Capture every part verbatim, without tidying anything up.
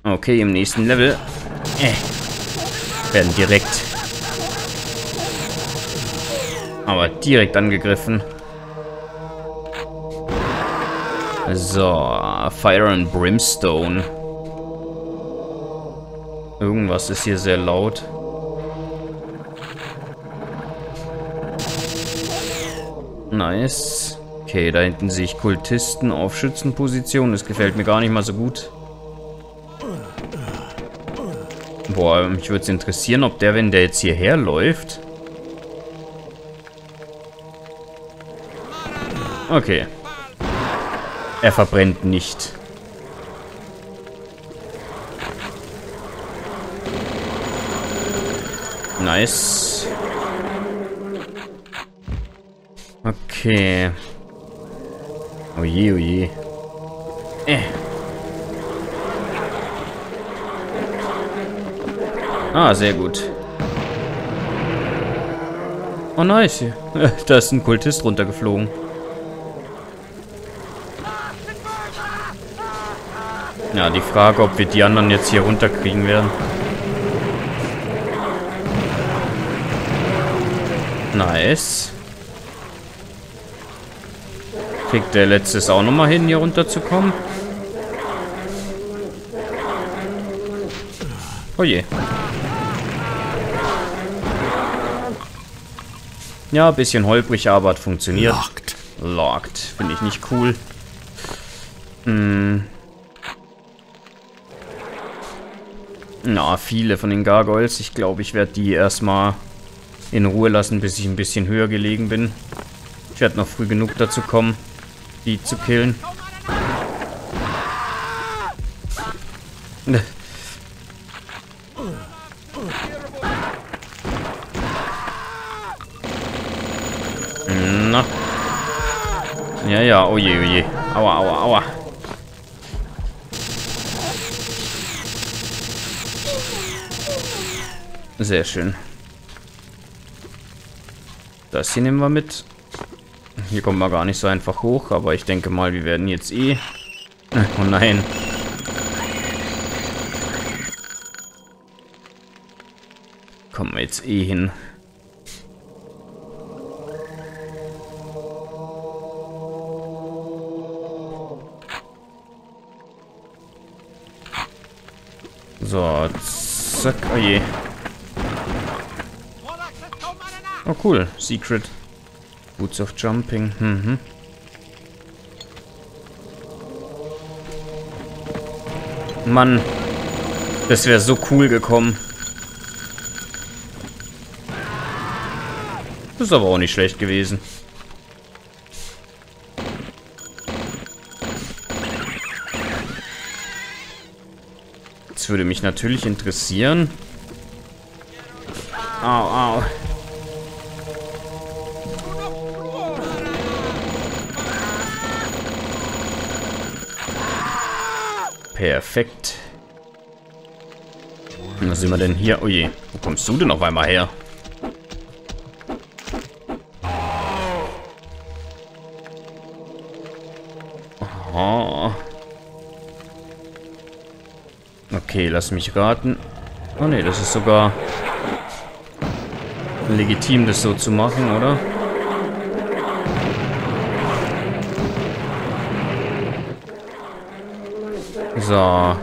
Okay, im nächsten Level äh, werden direkt aber direkt angegriffen. So, Fire and Brimstone. Irgendwas ist hier sehr laut. Nice. Okay, da hinten sehe ich Kultisten auf Schützenposition. Das gefällt mir gar nicht mal so gut. Boah, mich würde es interessieren, ob der, wenn der jetzt hierher läuft... Okay. Er verbrennt nicht. Nice. Okay. Oje, oje. Äh. Ah, sehr gut. Oh, nice. Da ist ein Kultist runtergeflogen. Ja, die Frage, ob wir die anderen jetzt hier runterkriegen werden. Nice. Kriegt der letztes auch nochmal hin, hier runterzukommen? Oh je. Ja, ein bisschen holprig, aber hat funktioniert. Locked. Locked. Finde ich nicht cool. Hm. Na, viele von den Gargoyles. Ich glaube, ich werde die erstmal in Ruhe lassen, bis ich ein bisschen höher gelegen bin. Ich werde noch früh genug dazu kommen, die zu killen. Na. Ja, ja, oh je, oh je. Aua, aua, aua. Sehr schön. Das hier nehmen wir mit. Hier kommen wir gar nicht so einfach hoch, aber ich denke mal, wir werden jetzt eh... Oh nein. Kommen wir jetzt eh hin. So, zack, oh je. Oh cool, Secret. Boots of Jumping. Mhm. Mann, das wäre so cool gekommen. Das ist aber auch nicht schlecht gewesen. Jetzt würde mich natürlich interessieren. Au, au. Perfekt. Was sind wir denn hier? Oh je, wo kommst du denn auf einmal her? Oh. Okay, lass mich raten. Oh ne, das ist sogar legitim, das so zu machen, oder? So.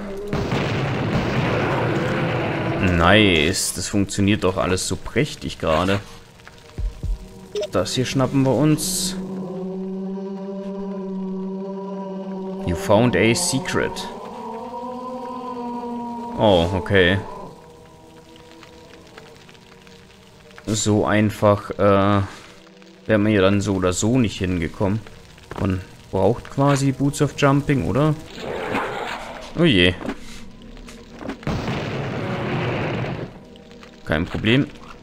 Nice. Das funktioniert doch alles so prächtig gerade. Das hier schnappen wir uns. You found a secret. Oh, okay. So einfach äh, wäre man ja dann so oder so nicht hingekommen. Man braucht quasi Boots of Jumping, oder? Oh je. Kein Problem.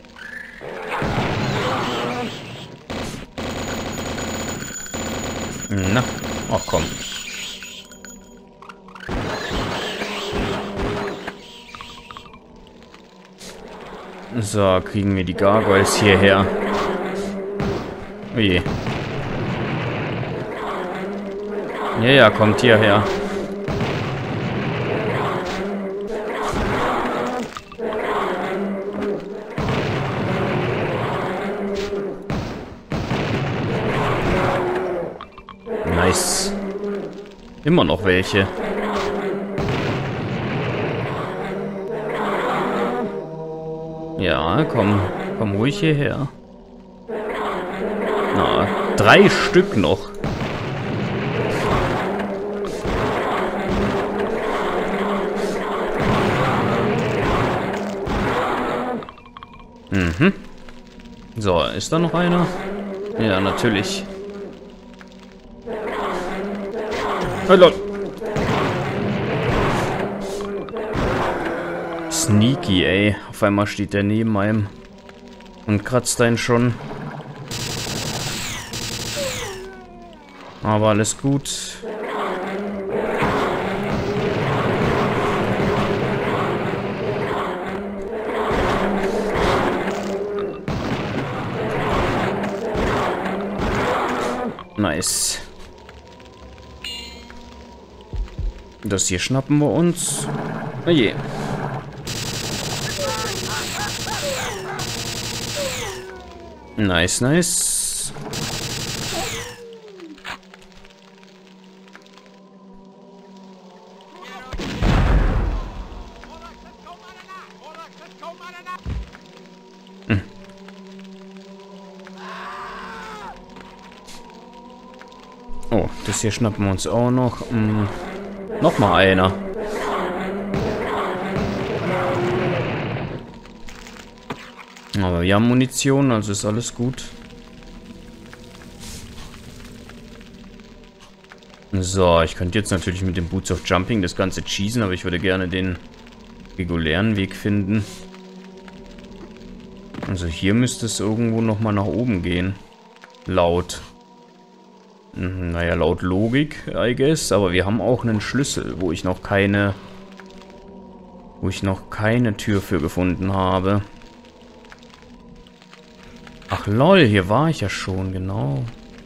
Na, ach komm. So, kriegen wir die Gargoyles hierher. Oh je. Ja, ja, kommt hierher. Immer noch welche. Ja, komm. Komm ruhig hierher. Na, drei Stück noch. Mhm. So, ist da noch einer? Ja, natürlich. Hallo. Sneaky, ey. Auf einmal steht der neben einem und kratzt einen schon. Aber alles gut. Nice. Das hier schnappen wir uns. Oh je. Nice, nice. Hm. Oh, das hier schnappen wir uns auch noch. Hm. Noch mal einer. Aber wir haben Munition, also ist alles gut. So, ich könnte jetzt natürlich mit dem Boots of Jumping das Ganze cheesen, aber ich würde gerne den regulären Weg finden. Also hier müsste es irgendwo nochmal nach oben gehen. Laut. Naja, laut Logik, I guess. Aber wir haben auch einen Schlüssel, wo ich noch keine... Wo ich noch keine Tür für gefunden habe. Ach lol, hier war ich ja schon, genau.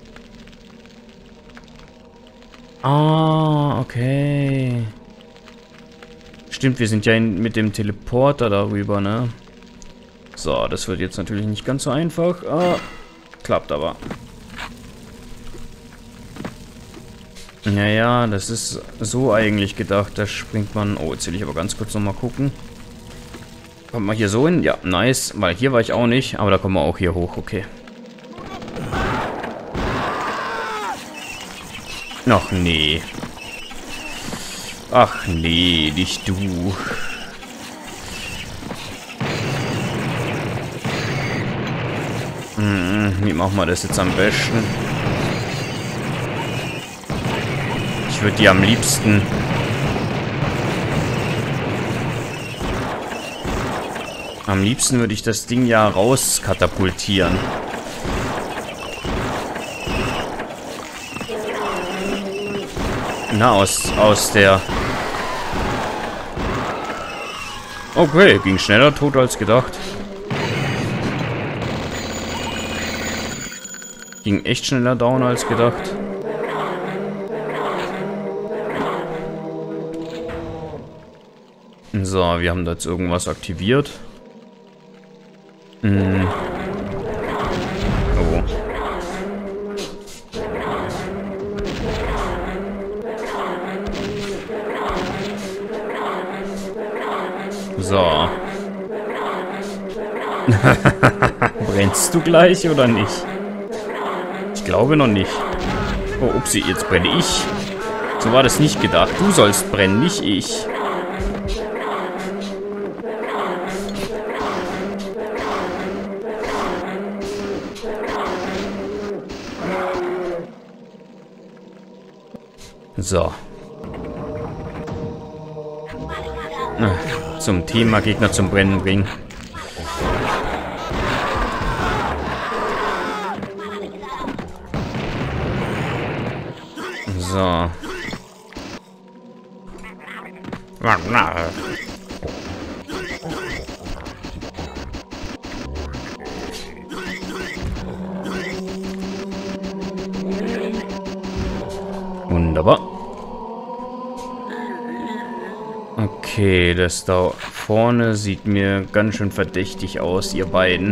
Ah, okay. Stimmt, wir sind ja in, mit dem Teleporter darüber, ne? So, das wird jetzt natürlich nicht ganz so einfach. Ah, klappt aber. Naja, das ist so eigentlich gedacht. Da springt man... Oh, jetzt will ich aber ganz kurz nochmal gucken. Kommt man hier so hin? Ja, nice. Weil hier war ich auch nicht. Aber da kommen wir auch hier hoch. Okay. Ach nee. Ach nee, nicht du. Hm, wie machen wir das jetzt am besten? Ich würde die am liebsten... Am liebsten würde ich das Ding ja raus katapultieren. Na, aus, aus der... Okay, ging schneller tot als gedacht. Ging echt schneller down als gedacht. So, wir haben da jetzt irgendwas aktiviert. Hm. Oh. So. Brennst du gleich oder nicht? Ich glaube noch nicht. Oh, upsie, jetzt brenne ich. So war das nicht gedacht. Du sollst brennen, nicht ich. So. Zum Thema Gegner zum Brennen bringen. So. Wunderbar. Okay, das da vorne sieht mir ganz schön verdächtig aus, ihr beiden.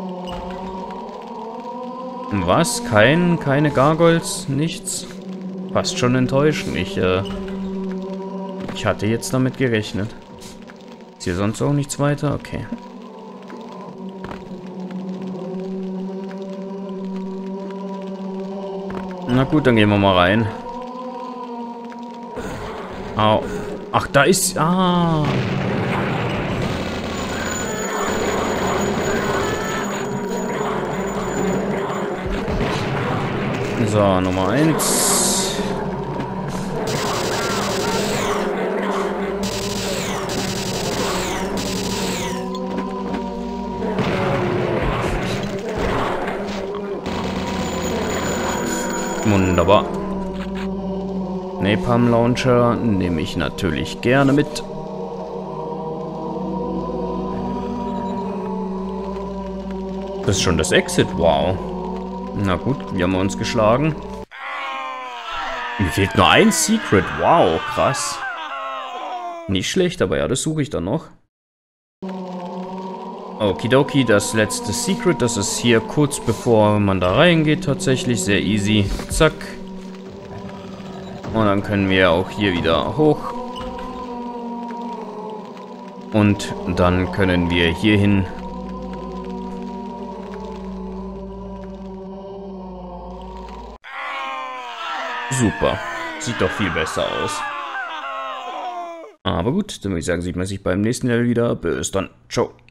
Was? Kein, keine Gargoyles? Nichts? fast schon enttäuschend. Ich, äh, ich hatte jetzt damit gerechnet. Ist hier sonst auch nichts weiter? Okay. Na gut, dann gehen wir mal rein. Au. Ach, da ist... Ah. So, Nummer eins. Wunderbar. Napalm Launcher nehme ich natürlich gerne mit. Das ist schon das Exit, wow. Na gut, wie haben wir uns geschlagen? Mir fehlt nur ein Secret, wow, krass. Nicht schlecht, aber ja, das suche ich dann noch. Okidoki, das letzte Secret, das ist hier kurz bevor man da reingeht, tatsächlich sehr easy. Zack. Und dann können wir auch hier wieder hoch. Und dann können wir hier hin. Super. Sieht doch viel besser aus. Aber gut, dann würde ich sagen, sieht man sich beim nächsten Level wieder. Bis dann. Ciao.